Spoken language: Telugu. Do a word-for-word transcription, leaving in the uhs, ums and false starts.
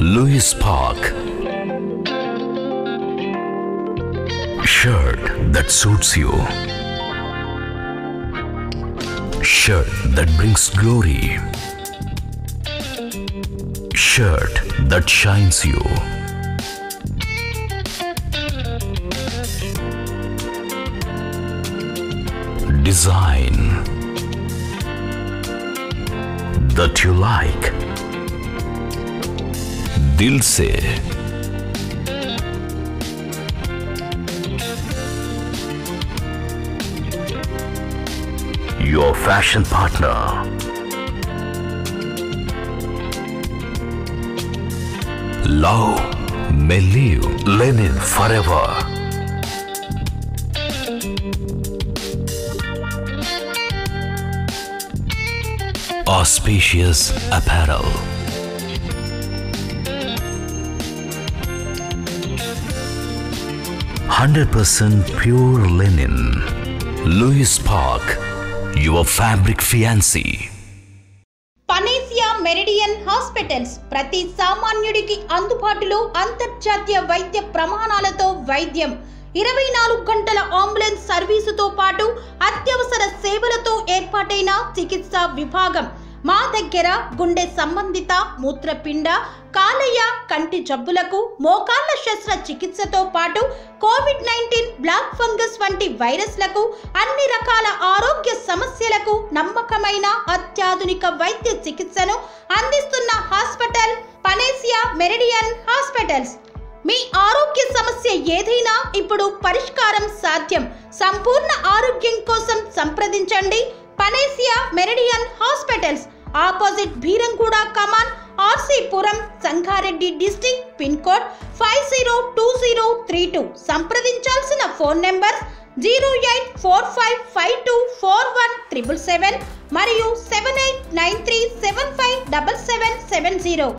Lewis Park. Shirt that suits you. Shirt that brings glory. Shirt that shines you. Design that you like. दिल से your fashion partner. Love may live linen forever. Auspicious apparel. one hundred percent pure linen. Lewis Park, your fabric fiancé. Panacea Meridian hospitals ప్రతి సామాన్యుడికి అందుబాటులో అంతర్జాతీయ వైద్య ప్రమాణాలతో వైద్యం, ఇరవై నాలుగు గంటల అంబులెన్స్ సర్వీసుతో పాటు అత్యవసర సేవలతో ఏర్పాటైన చికిత్సా విభాగం. మా దగ్గర గుండె సంబంధిత, మూత్రపిండ, కాలేయ, కంటి జబ్బులకు, మోకాళ్ల శస్త్ర చికిత్సతో పాటు కోవిడ్ నైన్టీన్, బ్లాక్ ఫంగస్ వంటి వైరస్లకు, అన్ని రకాల ఆరోగ్య సమస్యలకు నమ్మకమైన అత్యాధునిక వైద్య చికిత్సను అందిస్తున్న హాస్పిటల్ పనేసియా మెరిడియన్ హాస్పిటల్స్. మీ ఆరోగ్య సమస్య ఏదైనా ఇప్పుడు పరిష్కారం సాధ్యం. సంపూర్ణ ఆరోగ్యం కోసం సంప్రదించండి Panacea Meridian hospitals. Opposite Beeramguda Kaman, RC Puram, Sangareddy district. Pin code five zero two zero three two. సంప్రదించాల్సిన phone number zero eight four five five two four one triple seven మరియు seven eight nine three seven five double seven seven zero.